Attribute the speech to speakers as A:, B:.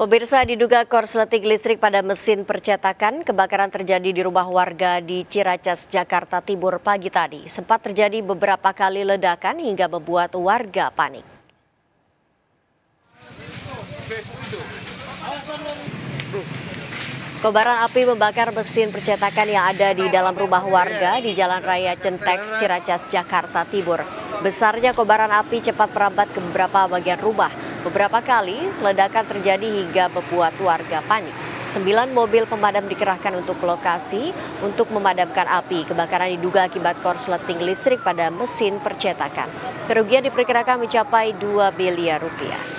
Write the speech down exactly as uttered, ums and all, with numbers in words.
A: Pemirsa, diduga korsleting listrik pada mesin percetakan, kebakaran terjadi di rumah warga di Ciracas, Jakarta Timur pagi tadi. Sempat terjadi beberapa kali ledakan hingga membuat warga panik. Kobaran api membakar mesin percetakan yang ada di dalam rumah warga di Jalan Raya Centeks, Ciracas, Jakarta Timur. Besarnya kobaran api cepat merambat ke beberapa bagian rumah. Beberapa kali ledakan terjadi hingga membuat warga panik. Sembilan mobil pemadam dikerahkan untuk lokasi untuk memadamkan api. Kebakaran diduga akibat korsleting listrik pada mesin percetakan. Kerugian diperkirakan mencapai dua miliar rupiah.